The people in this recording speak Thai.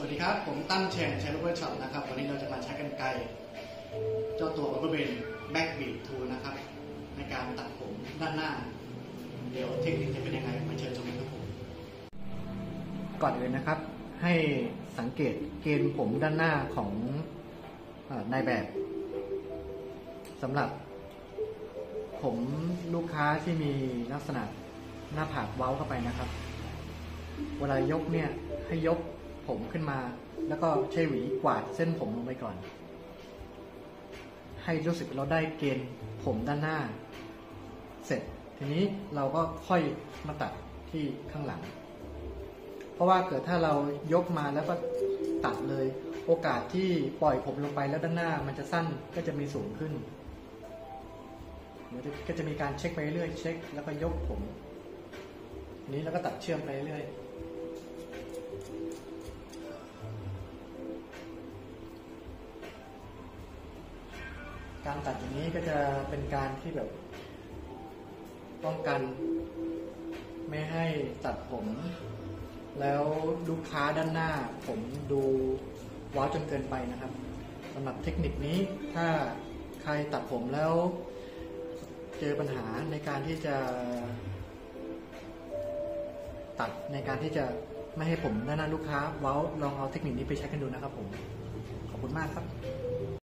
วัสดีครับผมตั้มแชร์รูปเวอร์ช็อปนะครับวันนี้เราจะมาใช้กรรไกรเจ้าตัวบริเวณแบ็กบีททูนะครับในการตัดผมด้านหน้าเดี๋ยวเทคนิคจะเป็นยังไงมาเชิญชมกันครับผมก่อนอื่นนะครับให้สังเกตเกณฑ์ผมด้านหน้าของนายแบบสำหรับผมลูกค้าที่มีลักษณะหน้าผากเว้าเข้าไปนะครับเวลายกเนี่ยให้ยกผมขึ้นมาแล้วก็ใช้หวีกวาดเส้นผมลงไปก่อนให้รู้สึกเราได้เกณฑ์ผมด้านหน้าเสร็จทีนี้เราก็ค่อยมาตัดที่ข้างหลังเพราะว่าเกิดถ้าเรายกมาแล้วก็ตัดเลยโอกาสที่ปล่อยผมลงไปแล้วด้านหน้ามันจะสั้นก็จะมีสูงขึ้นก็จะมีการเช็คไปเรื่อยเช็คแล้วก็ยกผมนี้แล้วก็ตัดเชื่อมไปเรื่อยการตัดอย่างนี้ก็จะเป็นการที่แบบป้องกันไม่ให้ตัดผมแล้วลูกค้าด้านหน้าผมดูว้าวจนเกินไปนะครับสำหรับเทคนิคนี้ถ้าใครตัดผมแล้วเจอปัญหาในการที่จะตัดในการที่จะไม่ให้ผมด้านหน้าลูกค้าว้าวลองเอาเทคนิคนี้ไปใช้กันดูนะครับผมขอบคุณมากครับ